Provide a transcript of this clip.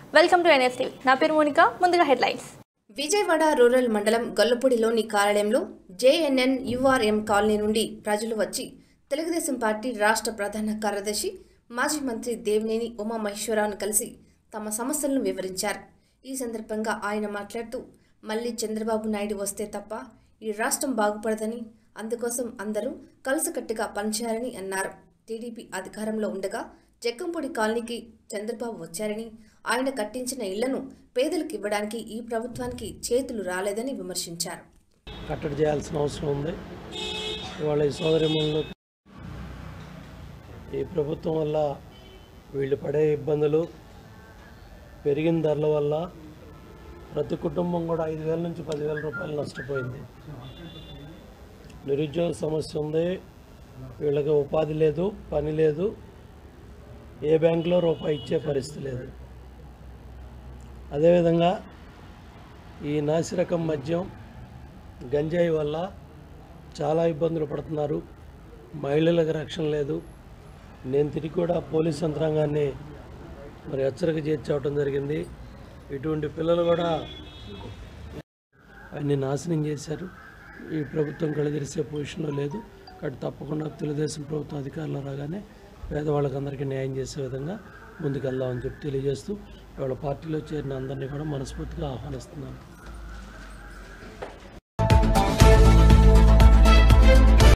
Welcome to NS TV. నా పేరు Monica. ముందుగా హెడ్లైన్స్. విజయవాడ రూరల్ మండలం గొల్లపూడిలోని కార్యాలయంలో జేఎన్ఎన్ యూఆర్ఎం కాలనీ నుండి ప్రజలు వచ్చి తెలుగుదేశం పార్టీ రాష్ట్ర ప్రధాన కార్యదర్శి మాజీ మంత్రి దేవినేని ఉమామహేశ్వరరావును కలిసి తమ సమస్యలను వివరించారు. ఈ సందర్భంగా ఆయన మాట్లాడుతూ మళ్లీ చంద్రబాబు నాయుడు వస్తే తప్ప ఈ రాష్ట్రం బాగుపడదని, అందుకోసం అందరూ కలిసికట్టుగా పనిచేయాలని అన్నారు. టీడీపీ అధికారంలో ఉండగా జక్కంపూడి కాలనీకి చంద్రబాబు వచ్చారని, ఆయన కట్టించిన ఇళ్లను పేదలకు ఇవ్వడానికి ఈ ప్రభుత్వానికి చేతులు రాలేదని విమర్శించారు. కట్టడి చేయాల్సిన అవసరం ఉంది. ఇవాళ ఈ సోదరిమణులు ఈ ప్రభుత్వం వల్ల వీళ్ళు పడే ఇబ్బందులు, పెరిగిన ధరల వల్ల ప్రతి కుటుంబం కూడా 5,000 నుంచి 10,000 రూపాయలు నష్టపోయింది. నిరుద్యోగ సమస్య ఉంది. వీళ్ళకి ఉపాధి లేదు, పని లేదు, ఏ బ్యాంకులో రూపాయి ఇచ్చే పరిస్థితి లేదు. అదేవిధంగా ఈ నాసిరకం మద్యం, గంజాయి వల్ల చాలా ఇబ్బందులు పడుతున్నారు. మహిళలకు రక్షణ లేదు. నేను తిరిగి కూడా పోలీస్ యంత్రాంగాన్ని హెచ్చరిక చేర్చవటం జరిగింది. ఇటువంటి పిల్లలు కూడా అన్ని నాశనం చేశారు. ఈ ప్రభుత్వం కళ్ళదిరిసే పొజిషన్లో లేదు. కాబట్టి తప్పకుండా తెలుగుదేశం ప్రభుత్వం అధికారంలో రాగానే పేదవాళ్ళకి అందరికీ న్యాయం చేసే విధంగా ముందుకెళ్దామని చెప్పి తెలియజేస్తూ ఇవాళ పార్టీలో చేరిన అందరినీ కూడా మనస్ఫూర్తిగా ఆహ్వానిస్తున్నాను.